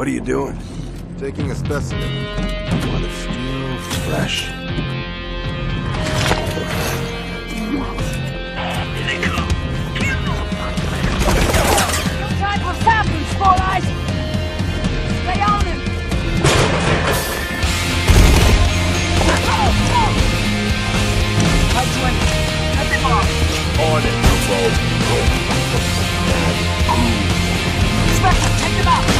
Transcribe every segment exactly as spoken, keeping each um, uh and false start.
What are you doing? Taking a specimen. Blood of steel, fresh. Inside what's happening, Small Eyes! Stay on him! Hydroid, at the mark! On it, Inspector, take them out!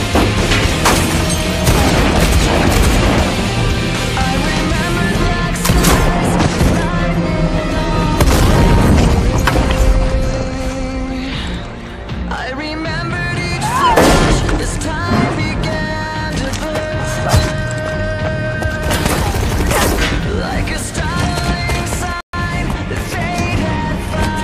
I remember black skies, lightning all the way. I remembered each flash as time began to burn. Like a startling sign that fate had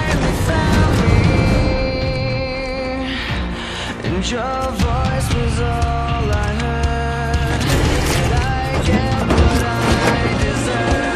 finally found me. And your voice was all I heard. Did I get what I deserved?